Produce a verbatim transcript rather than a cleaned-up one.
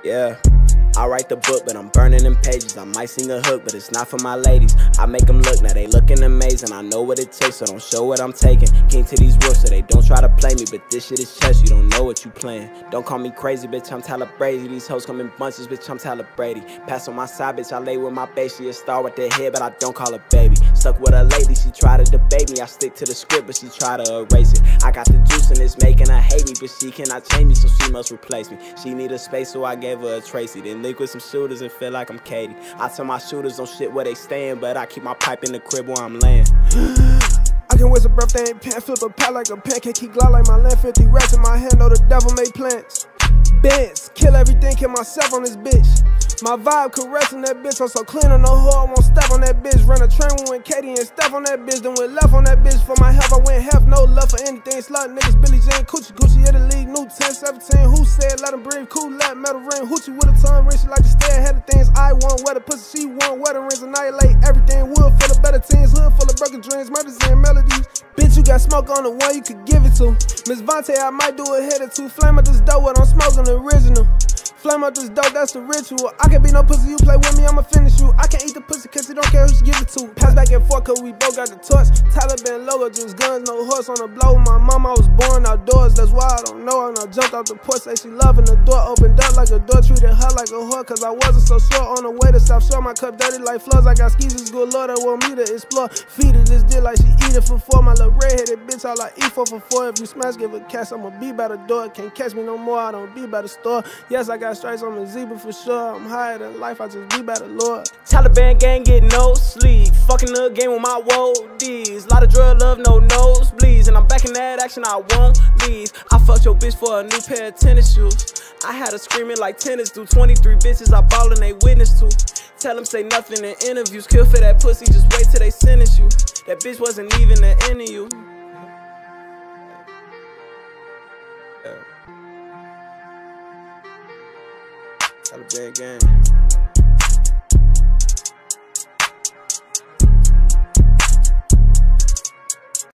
Yeah, I write the book, but I'm burning them pages. I might sing a hook, but it's not for my ladies. I make them look, now they looking amazing. I know what it takes, so don't show what I'm taking. King to these rules, so they don't try to play me. But this shit is chess, you don't know what you playing. Don't call me crazy, bitch, I'm Tyler Brady. These hoes come in bunches, bitch, I'm Tyler Brady. Pass on my side, bitch, I lay with my bae. She a star with that head, but I don't call her baby. Stuck with her lately, she try to debate me. I stick to the script, but she try to erase it. I got the juice and it's making her hate me, but she cannot change me, so she must replace me. She need a space, so I gave her a Tracy. Then link with some shooters and feel like I'm Katie. I tell my shooters don't shit where they staying, but I keep my pipe in the crib where I'm laying. I can waste a breath, they ain't pan, flip a pat like a pancake, keep glow like my land, fifty rats in my hand, know the devil made plans. Benz, kill everything, kill myself on this bitch. My vibe caressing that bitch, I'm so clean on the hoe, I won't step on that bitch. Run a train with Katie and step on that bitch, then went left on that bitch. For my health, I went half, no love for anything. Slut niggas, Billie Jean, Coochie, Gucci, in the league, new ten seventeen. Who said let him breathe, cool, let metal ring. Hoochie with a tongue ring, she like to stay ahead of things. I want wetter pussy, she want wetter rings. Annihilate everything, wood full of better teens. Hood full of broken dreams, murders and melodies. Bitch, you got smoke on the one you could give it to. Miss Vontae, I might do a hit or two. Flame up this dope, what I'm smoking the original. Flame up this dope, that's the ritual. I can't be no pussy, you play with me, I'ma finish you. I can't eat the pussy cause he don't care who she give it to. Pass back and forth cause we both got the torch. Taliban logo, just guns, no horse on the blow. My mama, I was born outdoors, that's why I don't know her. And I jumped off the porch, say she loving the door. Opened up like a door, treated her like a whore. Cause I wasn't so sure on the way to South Shore. My cup dirty like floods, I got skis, this good lord that want me to explore. Feed her this dick like she eat it for four. My little redheaded bitch, all I eat for for four. If you smash, give a cash, I'ma be by the door. Can't catch me no more, I don't be by the store. Yes, I got stripes on the zebra for sure. I'm higher than life, I just be by the Lord. Taliban gang get no sleep. Fucking the game with my woadies. Lot of drug love, no nosebleeds. And I'm back in that action, I won't leave. I fucked your bitch for a new pair of tennis shoes. I had her screaming like tennis do. twenty-three bitches I ball and they witness to. Tell them say nothing in interviews. Kill for that pussy, just wait till they sentence you. That bitch wasn't even the end of you. Yeah. Taliban gang.